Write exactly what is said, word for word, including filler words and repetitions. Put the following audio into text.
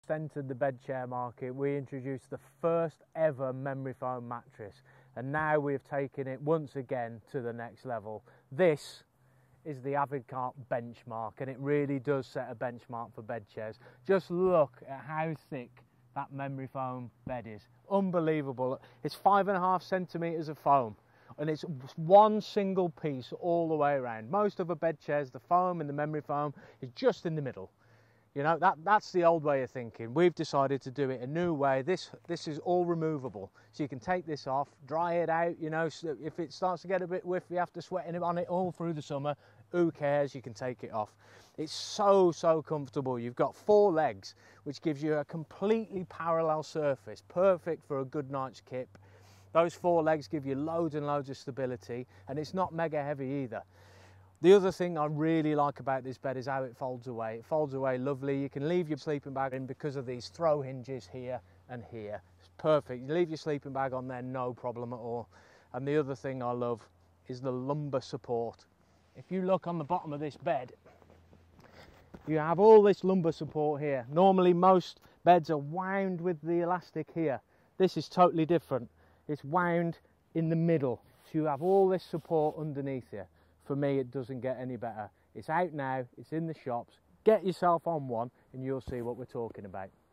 Entered the bed chair market, we introduced the first ever memory foam mattress, and now we've taken it once again to the next level. This is the Avid Carp Benchmark, and it really does set a benchmark for bed chairs. Just look at how thick that memory foam bed is. Unbelievable. It's five and a half centimeters of foam, and it's one single piece all the way around. Most of the bed chairs, the foam and the memory foam is just in the middle. You know, that, that's the old way of thinking. We've decided to do it a new way. This, this is all removable. So you can take this off, dry it out, you know, so if it starts to get a bit whiffy after sweating on it all through the summer, who cares, you can take it off. It's so, so comfortable. You've got four legs, which gives you a completely parallel surface, perfect for a good night's kip. Those four legs give you loads and loads of stability, and it's not mega heavy either. The other thing I really like about this bed is how it folds away. It folds away lovely. You can leave your sleeping bag in because of these throw hinges here and here. It's perfect. You leave your sleeping bag on there, no problem at all. And the other thing I love is the lumbar support. If you look on the bottom of this bed, you have all this lumbar support here. Normally most beds are wound with the elastic here. This is totally different. It's wound in the middle. So you have all this support underneath you. For me, it doesn't get any better. It's out now, it's in the shops. Get yourself on one and you'll see what we're talking about.